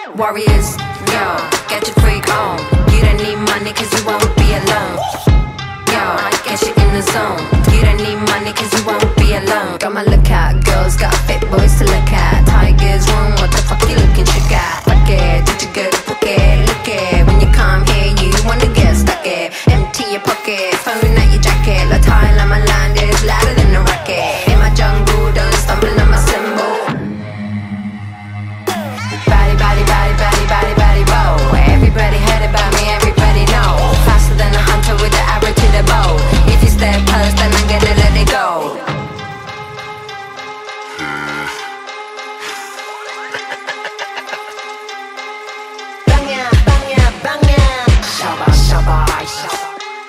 Warriors, yo, get your freak on. You don't need money cause you won't be alone. Yo, get you in the zone. You don't need money cause you won't be alone. Got my lookout girls, got fit boys to look at. Tigers run, what the fuck you looking chick at? Fuck it, did you go to book it? Look it, when you come here you wanna get stuck it. Empty your pocket, phone out your jacket. La tie like my land is louder than a rocket. In my jungle, don't stumble on my symbol. Body, body, body, body, body, body, bow. Everybody heard about me, everybody know. Faster than a hunter with the arrow to the bow. If you step close, then I'm gonna let it go. Banya, banya, banya. Shabba, shabba, shabba.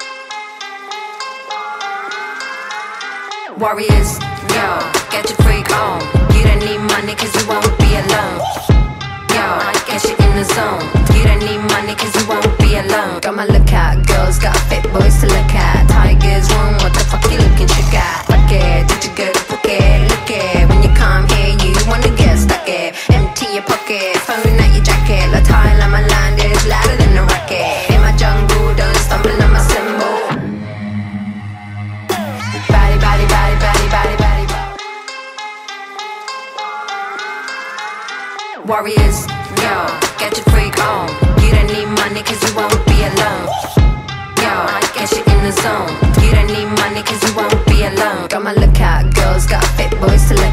Warriors, yo, get your freak on. You don't need money cause you won't be alone. Yo, get you in the zone. You don't need money cause you won't be alone. Got my lookout girls, got fit boys to look at. Tigers run, what the fuck you looking chick at? Fuck it, did you go to book it? Look it, when you come here you wanna get stuck it. Empty your pocket, phone out your jacket. La tie like my land is louder than a rocket. In my jungle, don't stumble on my symbol. Body, body, body, body, body, body. Warriors, yo, get your freak on. You don't need money cause you won't be alone. Yo, get you in the zone. You don't need money cause you won't be alone. Got my lookout girls, got fit boys to look